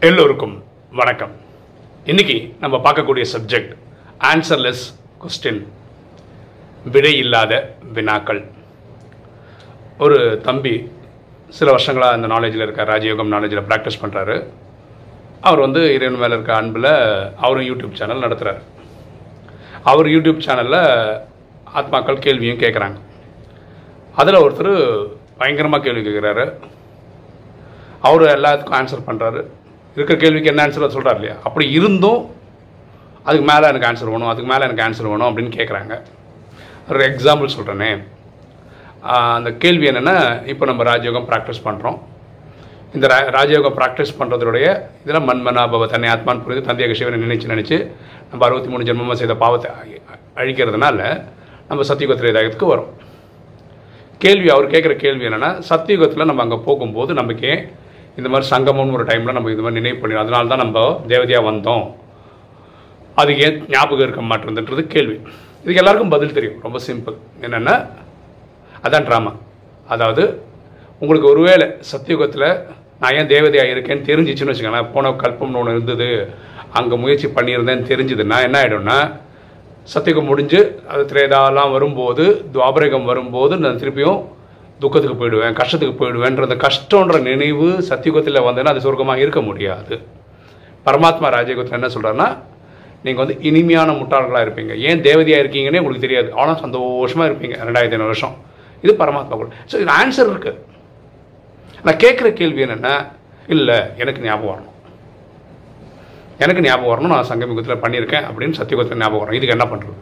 எல்லோருக்கும் வணக்கம். இன்னைக்கு நம்ம பார்க்கக்கூடிய சப்ஜெக்ட் ஆன்சர்லெஸ் கொஸ்டின், விடை இல்லாத வினாக்கள். ஒரு தம்பி சில வருஷங்களாக அந்த நாலேஜில் இருக்க ராஜயோகம் நாலேஜில் ப்ராக்டிஸ் பண்ணுறாரு. அவர் இறைவன் மேலே இருக்க அன்பில் அவரும் யூடியூப் சேனல் நடத்துகிறார். அவர் யூடியூப் சேனலில் ஆத்மாக்கள் கேள்வியும் கேட்குறாங்க. அதில் ஒருத்தர் பயங்கரமாக கேள்வி கேட்குறாரு. அவர் எல்லாத்துக்கும் ஆன்சர் பண்ணுறாரு. இருக்கிற கேள்விக்கு என்ன ஆன்சர் சொல்கிறார் இல்லையா, அப்படி இருந்தும் அதுக்கு மேலே எனக்கு ஆன்சர் வேணும், அதுக்கு மேலே எனக்கு ஆன்சர் வேணும் அப்படின்னு கேட்குறாங்க. ஒரு எக்ஸாம்பிள் சொல்கிறேனே. அந்த கேள்வி என்னென்னா, இப்போ நம்ம ராஜயோகம் ப்ராக்டிஸ் பண்ணுறோம். இந்த ராஜயோகம் ப்ராக்டிஸ் பண்ணுறதுடைய இதில் மன்மனாபவ தன்னை ஆத்மான் புரிந்து தந்தையாக சிவனை நினச்சி நம்ம 63 ஜென்மமாக செய்த பாவத்தை அழிக்கிறதுனால நம்ம சத்தியுகத்தில் இதாகிறதுக்கு வரும். கேள்வி அவர் கேட்குற கேள்வி என்னென்னா, சத்தியுகத்தில் நம்ம அங்கே போகும்போது நமக்கு இந்த மாதிரி சங்கமம்னு ஒரு டைமில் நம்ம இது மாதிரி நினைவு பண்ணிடும், அதனால தான் நம்ம தேவதையாக வந்தோம், அதுக்கு ஏன் ஞாபகம் இருக்க மாட்டேன்றது கேள்வி. இதுக்கு எல்லாருக்கும் பதில் தெரியும், ரொம்ப சிம்பிள். என்னென்னா, அதான் ட்ராமா. அதாவது உங்களுக்கு ஒருவேளை சத்தியுகத்தில் நான் ஏன் தேவதையாக இருக்கேன்னு தெரிஞ்சிச்சுன்னு வச்சுக்கோங்களேன், போன கல்பம்னு ஒன்று இருந்தது, அங்கே முயற்சி பண்ணியிருந்தேன்னு தெரிஞ்சுதுன்னா என்ன ஆகிடும்னா, சத்தியுகம் முடிஞ்சு அது திரேதாலாம் வரும்போது, துவாபரகம் வரும்போது நான் திருப்பியும் துக்கத்துக்கு போயிடுவேன், கஷ்டத்துக்கு போயிடுவேன்ற கஷ்டன்ற நினைவு சத்தியுகத்தில் வந்தேன்னா அது சொர்க்கமாக இருக்க முடியாது. பரமாத்மா ராஜயோகத்தில் என்ன சொல்கிறாருன்னா, நீங்கள் இனிமையான முட்டாள்களாக இருப்பீங்க, ஏன் தேவதையாக இருக்கீங்கன்னே உங்களுக்கு தெரியாது, ஆனால் சந்தோஷமாக இருப்பீங்க 2500 வருஷம். இது பரமாத்மா கூட. ஸோ இது ஆன்சர் இருக்குது. நான் கேட்குற கேள்வி என்னென்னா, இல்லை எனக்கு ஞாபகம் வரணும், எனக்கு ஞாபகம் வரணும், நான் சங்கமிகத்தில் பண்ணியிருக்கேன் அப்படின்னு சத்தியுகத்தில் ஞாபகம் வரணும். இதுக்கு என்ன பண்ணுறது?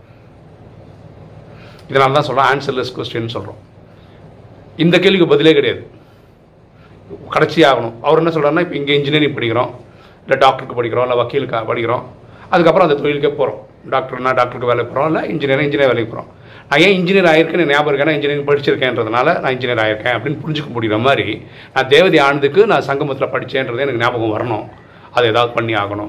இதனால தான் சொல்கிறோம் ஆன்சர்லெஸ் கொஸ்டின்னு சொல்கிறோம். இந்த கேள்விக்கு பதிலே கிடையாது, கடைசி ஆகணும். அவர் என்ன சொல்கிறாருன்னா, இப்போ இங்கே இன்ஜினியரிங் படிக்கிறோம், இல்லை டாக்டருக்கு படிக்கிறோம், இல்லை வக்கீலுக்கு படிக்கிறோம், அதுக்கப்புறம் அந்த தொழிலுக்கே போகிறோம். டாக்டருக்கு வேலைக்கு போகிறோம், இல்லை இன்ஜினியர் வேலைக்கு போகிறோம். நான் ஏன் இன்ஜினியர் ஆகிருக்கேன்னு ஞாபகம் இருக்கேன்னா, இன்ஜினியரிங் படிச்சிருக்கேன்றதுனால நான் இன்ஜினியர் ஆகிருக்கேன் அப்படின்னு புரிஞ்சுக்க முடிகிற மாதிரி, நான் தேவதை ஆனதுக்கு நான் சங்கமத்தில் படித்தேன்றது எனக்கு ஞாபகம் வரணும், அதை ஏதாவது பண்ணி ஆகணும்.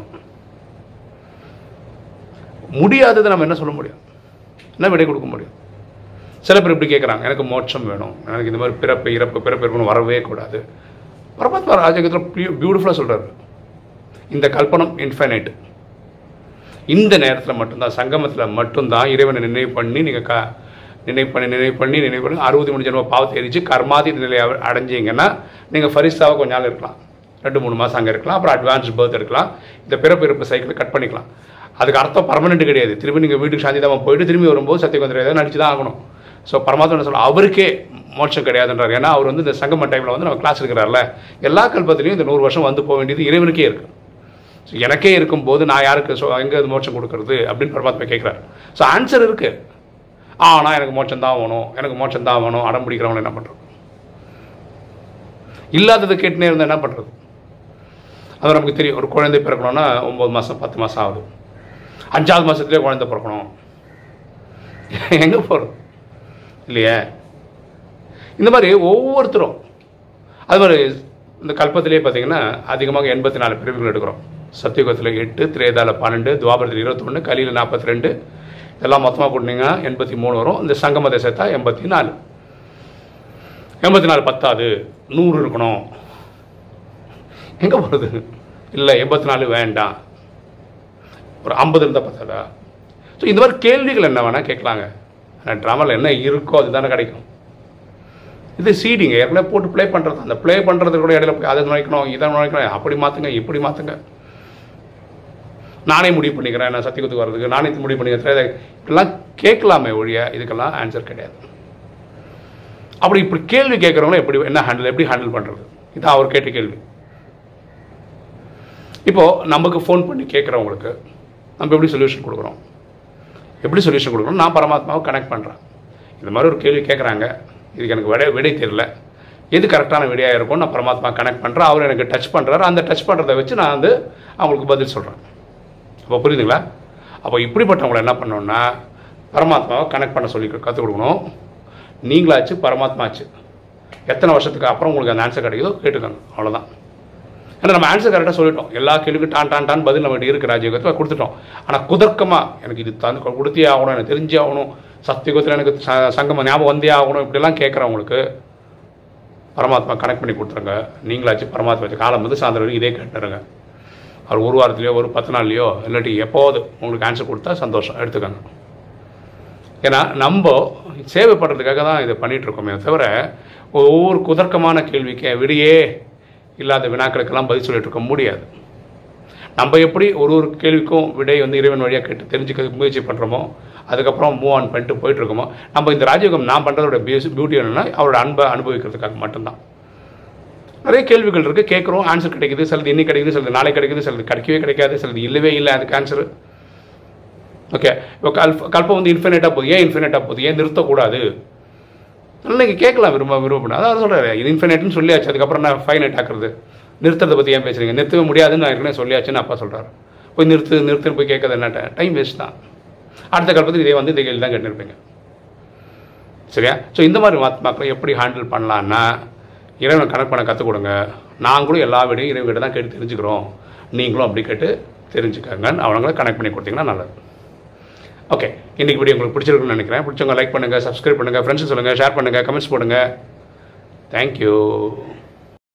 முடியாததை நம்ம என்ன சொல்ல முடியும், என்ன விடை கொடுக்க முடியும்? சில பேர் இப்படி கேட்குறாங்க, எனக்கு மோட்சம் வேணும், எனக்கு இந்த மாதிரி பிறப்பு இருக்கணும், வரவே கூடாது. பரமாத்மா ராஜயோகத்தில் பியூட்டிஃபுல்லாக சொல்கிறார், இந்த கல்பனம் இன்ஃபைனைட். இந்த நேரத்தில் மட்டும்தான், சங்கமத்தில் மட்டும்தான் இறைவனை நினைவு பண்ணி நீங்கள் நினைவு பண்ணி 63 ஜென்ம பாவத்தை எரிச்சு கர்மாதி நிலையை அடைஞ்சிங்கன்னா நீங்கள் ஃபரிஸ்தாவை கொஞ்ச நாள் இருக்கலாம், 2-3 மாதம் அங்கே இருக்கலாம், அப்புறம் அட்வான்ஸ் பர்த் எடுக்கலாம், இந்த பிறப்பு சைக்கிளை கட் பண்ணிக்கலாம். அதுக்கு அர்த்தம் பர்மனெண்ட் கிடையாது. திரும்பி நீங்கள் வீட்டுக்கு சாந்திதாமல் போயிட்டு திரும்பி வரும்போது சத்தியகுந்தரை ஏதாவது நடிச்சு தான் ஆகணும். ஸோ பரமாத்மா என்ன சொல்ல, அவருக்கே மோட்சம் கிடையாதுன்றார். ஏன்னா அவர் இந்த சங்கம டைமில் நம்ம கிளாஸ் இருக்கிறார்ல, எல்லா கல்பத்திலையும் இந்த 100 வருஷம் போக வேண்டியது இறைவனுக்கே இருக்குது. ஸோ எனக்கே இருக்கும்போது நான் யாருக்கு எங்கே மோட்சம் கொடுக்கறது அப்படின்னு பரமாத்மா கேட்குறாரு. ஸோ ஆன்சர் இருக்குது. ஆனால் எனக்கு மோட்சம் தான் வேணும், அடம் பிடிக்கிறவங்க என்ன பண்ணுறது? இல்லாததை கேட்டுனே இருந்தால் என்ன பண்ணுறது? அது நமக்கு தெரியும். ஒரு குழந்தை பிறக்கணும்னா 9 மாதம் 10 மாதம் ஆகுது, 5ஆவது மாதத்துலேயே குழந்தை பிறக்கணும், எங்கே போகிறது இல்லையா? இந்த மாதிரி ஒவ்வொருத்தரும் அது மாதிரி இந்த கல்பத்திலே பார்த்தீங்கன்னா அதிகமாக 84 பிரிவுகள் எடுக்கிறோம். சத்தியுகத்தில் 8, திரேதாவில் 12, துவாபரத்தில் 21, கலியில் 42, இதெல்லாம் மொத்தமாக போட்டிங்கன்னா 83 வரும். இந்த சங்கமத்தை சேர்த்தா 84. 84 பத்தாது, 100 இருக்கணும். எங்கே போகிறது? இல்லை 84 வேண்டாம், ஒரு 50 இருந்தால் பத்தாதா? ஸோ இந்த மாதிரி கேள்விகள் என்ன வேணால் கேட்கலாங்க. ஆனால் ட்ராமாவில் என்ன இருக்கோ அதுதானே கிடைக்கும். இது சீடிங்க ஏற்கனவே போட்டு ப்ளே பண்ணுறது. அந்த ப்ளே பண்ணுறது கூட இடையில போய் அதை நுழைக்கணும், இதை நுழைக்கணும், அப்படி மாற்றுங்க, இப்படி மாற்றுங்க. நானே முடிவு பண்ணிக்கிறேன், நான் சத்தியத்துக்கு வர்றதுக்கு நானே முடிவு பண்ணிக்கிறேன், இப்படிலாம் கேட்கலாமே ஒழிய இதுக்கெல்லாம் ஆன்சர் கிடையாது. அப்படி இப்படி கேள்வி கேட்குறவங்கள எப்படி ஹேண்டில் பண்ணுறது? இதான் அவர் கேட்ட கேள்வி. இப்போது நமக்கு ஃபோன் பண்ணி கேட்குறவங்களுக்கு நம்ம எப்படி சொல்யூஷன் கொடுக்குறோம்? நான் பரமாத்மாவை கனெக்ட் பண்ணுறேன். இந்த மாதிரி ஒரு கேள்வி கேட்குறாங்க, இதுக்கு எனக்கு விடை தெரியல, எது கரெக்டான விடையாக இருக்கும், நான் பரமாத்மா கனெக்ட் பண்ணுறேன், அவர் எனக்கு டச் பண்ணுறாரு, அந்த டச் பண்ணுறதை வச்சு நான் அவங்களுக்கு பதில் சொல்கிறேன். அப்போ புரியுதுங்களா? அப்போ இப்படிப்பட்டவங்களை என்ன பண்ணோன்னா, பரமாத்மாவை கனெக்ட் பண்ண சொல்லி கற்றுக் கொடுக்கணும். நீங்களாச்சு பரமாத்மாச்சு, எத்தனை வருஷத்துக்கு அப்புறம் உங்களுக்கு அந்த ஆன்சர் கிடைக்குதோ கேட்டுக்கோங்க, அவ்வளோதான். ஏன்னா நம்ம ஆன்சர் கரெக்டாக சொல்லிட்டோம், எல்லா கேள்விக்கும் டான் பதில் நம்மகிட்ட இருக்குது, ராஜயோகத்தில் கொடுத்துட்டோம். ஆனால் குதர்க்கமாக எனக்கு இது கொடுத்தே ஆகணும், எனக்கு தெரிஞ்சே ஆகணும், சத்தியுகத்தில் எனக்கு சங்கம ஞாபகம் வந்தே ஆகணும், இப்படிலாம் கேட்குறவங்களுக்கு பரமாத்மா கனெக்ட் பண்ணி கொடுத்துருங்க. நீங்களாச்சு பரமாத்மா வச்சு காலம் வந்து சாயந்தரம் வரைக்கும் இதே கேட்டுருங்க. அவர் ஒரு வாரத்துலையோ ஒரு 10 நாள்லையோ இல்லாட்டி எப்போது உங்களுக்கு ஆன்சர் கொடுத்தா சந்தோஷம், எடுத்துக்கோங்க. ஏன்னா நம்ம சேவை பண்ணுறதுக்காக தான் இதை பண்ணிகிட்ருக்கோமே தவிர ஒவ்வொரு குதர்க்கமான கேள்விக்கு விடையே இல்லாத வினாக்களுக்கெல்லாம் பதில் சொல்லிட்டு இருக்க முடியாது. நம்ம எப்படி ஒரு கேள்விக்கும் விடை வந்து இறைவன் வழியாக கேட்டு தெரிஞ்சுக்க முயற்சி பண்ணுறோமோ, அதுக்கப்புறம் மூவ் ஆன் பண்ணிட்டு போயிட்டுருக்கோமோ, நம்ம இந்த ராஜயோகம் நான் பண்ணுறதோட பியூட்டி என்னென்னா அவரோட அன்பை அனுபவிக்கிறதுக்காக மட்டும்தான். நிறைய கேள்விகள் இருக்குது, கேட்குறோம், ஆன்சர் கிடைக்குது. சிலது இன்னைக்கு கிடைக்குது, சிலது நாளைக்கு கிடைக்குது, சிலது கிடைக்கவே கிடைக்காது, சிலது இல்லவே இல்லை அதுக்கு ஆன்சரு. ஓகே, இப்போ கல்பம் வந்து இன்ஃபினிட்டாக போகுது. ஏன் இன்ஃபினிட்டாக போகுது? ஏன் நிறுத்தக்கூடாது? நல்லா நீங்கள் கேட்கலாம் விரும்பப்படும். அதான் சொல்கிறேன், இது இன்ஃபினிட்னு சொல்லியாச்சு, அதுக்கப்புறம் நான் ஃபைனைட் ஆக்குறது. நிறுத்துறதை பற்றி ஏன் பேசுகிறீங்க? நிறுத்தவே முடியாதுன்னு நான் ஏற்கனவே சொல்லியாச்சுன்னு அப்பா சொல்கிறார். போய் நிறுத்துன்னு போய் கேட்கறது என்ன டைம் வேஸ்ட் தான். அடுத்த கல்பத்தில் இதே வந்து இந்த கேள்வி தான் கேட்டுருப்பீங்க. சரியா? ஸோ இந்த மாதிரி மக்களை எப்படி ஹேண்டில் பண்ணலான்னா, இறைவனை கனெக்ட் பண்ண கற்றுக் கொடுங்க. நாங்களும் எல்லா வீடையும் இறைவன் தான் கேட்டு தெரிஞ்சுக்கிறோம், நீங்களும் அப்படி கேட்டு தெரிஞ்சுக்கங்கன்னு அவங்கள கனெக்ட் பண்ணி கொடுத்தீங்கன்னா நல்லது. ஓகே, இன்றைக்கி வீடியோ உங்களுக்கு பிடிச்சிருக்குன்னு நினைக்கிறேன். பிடிச்சவங்க லைக் பண்ணுங்கள், சப்ஸ்கிரைப் பண்ணுங்கள், ஃப்ரெண்ட்ஸுக்கு சொல்லுங்கள், ஷேர் பண்ணுங்கள், கமெண்ட்ஸ் போடுங்க. தேங்க்யூ.